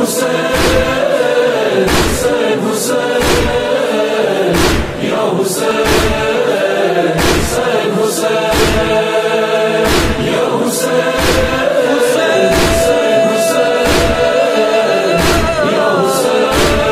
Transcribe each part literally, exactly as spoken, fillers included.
حسین حسین حسین یا حسین حسین حسین یا حسین حسین حسین حسین یا حسین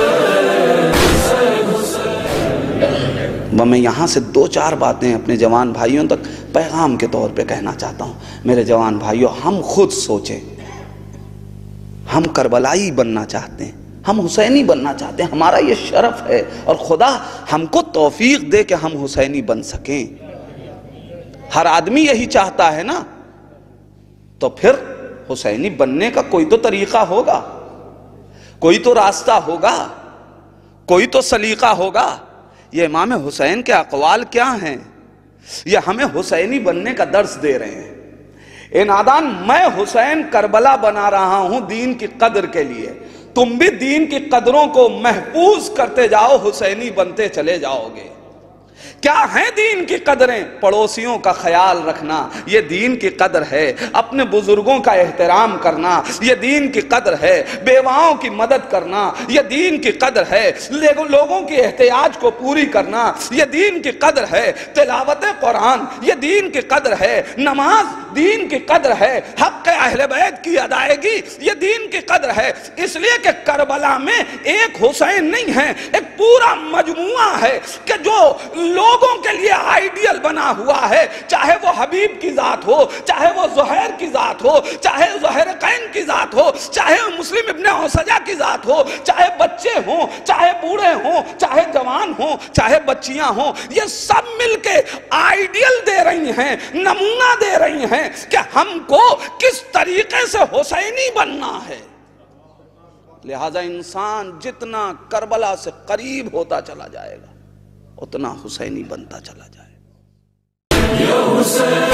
حسین حسین۔ میں یہاں سے دو چار باتیں اپنے جوان بھائیوں تک پیغام کے طور پہ کہنا چاہتا ہوں۔ میرے جوان بھائیوں، ہم خود سوچیں، ہم کربلائی بننا چاہتے ہیں، ہم حسینی بننا چاہتے ہیں، ہمارا یہ شرف ہے، اور خدا ہم کو توفیق دے کہ ہم حسینی بن سکیں۔ ہر آدمی یہی چاہتا ہے نا، تو پھر حسینی بننے کا کوئی تو طریقہ ہوگا، کوئی تو راستہ ہوگا، کوئی تو سلیقہ ہوگا۔ یہ امام حسین کے اقوال کیا ہیں؟ یہ ہمیں حسینی بننے کا درس دے رہے ہیں۔ اے نادان، میں حسین کربلا بنا رہا ہوں دین کی قدر کے لیے، تم بھی دین کی قدروں کو محفوظ کرتے جاؤ، حسینی بنتے چلے جاؤ گے۔ کیا ہیں دین کی قدریں؟ پڑوسیوں کا خیال رکھنا، یہ دین کی قدر ہے۔ اپنے بزرگوں کا احترام کرنا، یہ دین کی قدر ہے۔ بیواؤں کی مدد کرنا، یہ دین کی قدر ہے۔ لوگوں کی احتیاج کو پوری کرنا، یہ دین کی قدر ہے۔ تلاوت قرآن، یہ دین کی قدر ہے۔ نماز دین کی قدر ہے۔ حق اہل بیت کی ادائیگی، یہ دین کی قدر ہے۔ اس لیے کہ کربلا میں ایک حسین نہیں ہے، ایک پورا مجموعہ ہے کہ جو لوگوں کے لیے آئیڈیل بنا ہوا ہے، چاہے وہ حبیب کی ذات ہو، چاہے وہ زہیر کی ذات ہو، چاہے زہیر قین کی ذات ہو، چاہے مسلم ابن عوسجہ کی ذات ہو، چاہے بچے ہوں، چاہے بوڑھے ہوں، چاہے جوان ہوں، چاہے بچیاں ہوں، یہ سب مل کے آئیڈیل دے رہی ہیں، نمونہ دے رہی ہیں کہ ہم کو کس طریقے سے حسینی بننا ہے۔ لہذا انسان جتنا کربلا سے قریب ہوتا چلا جائے گا، اتنا حسینی بنتا چلا جائے۔ یا حسین